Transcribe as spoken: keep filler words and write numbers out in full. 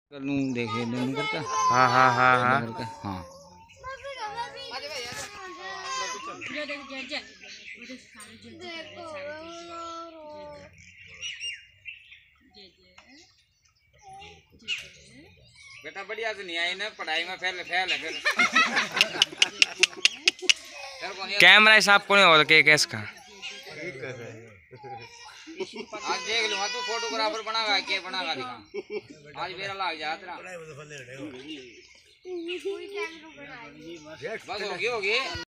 कर लूं देखे दोनों करके। हाँ हाँ हाँ हाँ करके हाँ बेटा बढ़िया से नहीं आई ना पढ़ाई में फेल फेल है फिर कैमरा साफ को नहीं होता के केस का। आज देख लूंगा तू फोटोग्राफर बनागा के बनागा दिखा आज मेरा लाग जा तेरा बस होगी होगी।